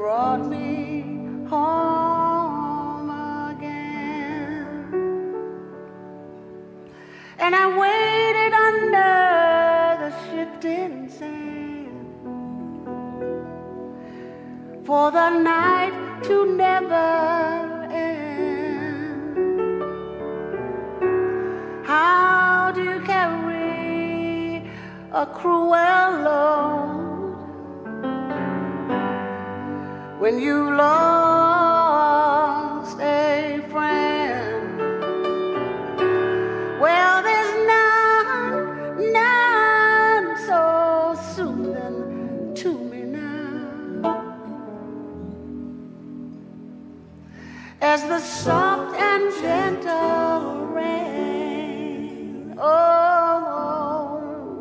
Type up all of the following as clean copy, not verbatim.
brought me home again. And I waited under the shifting sand for the night to never end. How do you carry a cruel load when you lost a friend? Well, there's none so soothing to me now as the soft and gentle rain. Oh,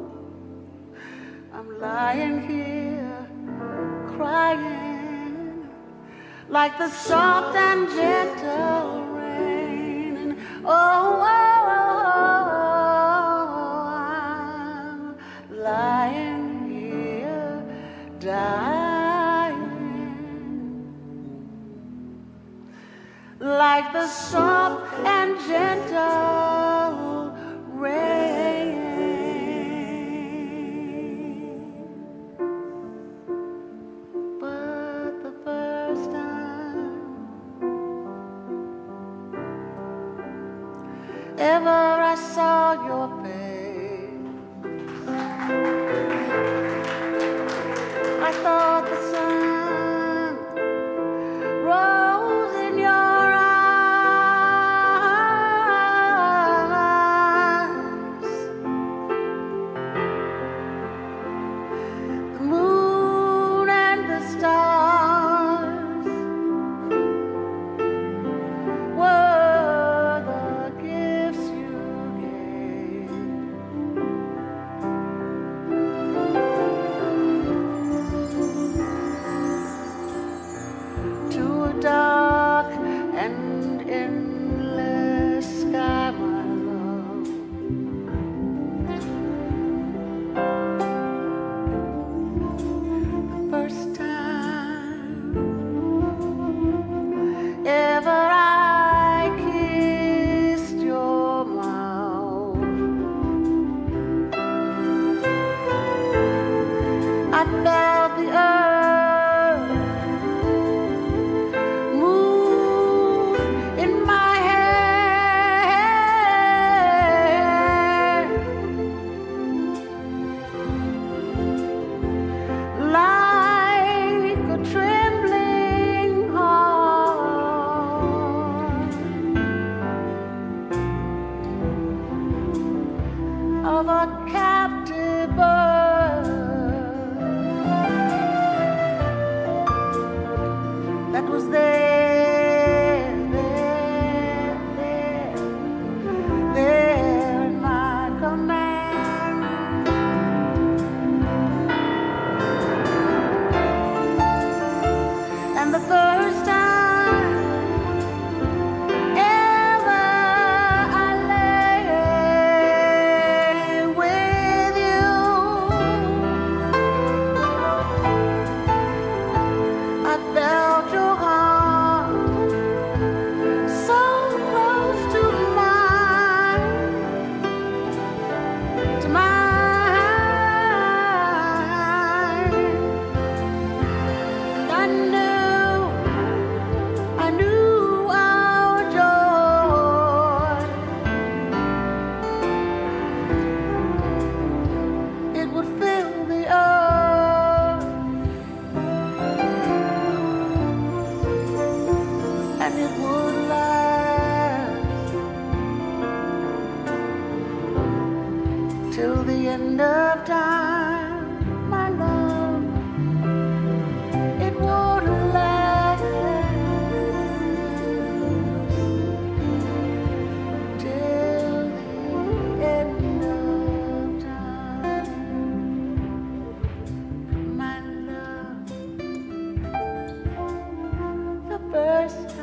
I'm lying here crying like the soft and gentle rain. And oh, I'm lying here dying like the soft and gentle rain. But the first time ever I saw your face, I thought the sun rose in your eyes. The moon and the stars were the gifts you gave to a dark and endless sky, my love. The first time ever I kissed your mouth, I felt the earth move in my hand like a trembling heart of a captive bird that was there in my command. And the first time ever I lay with you, I felt your heart so close to mine, to mine. And I knew our joy, it would fill the earth, and it would last till the end of time, my love. It would last till the end of time, my love. The first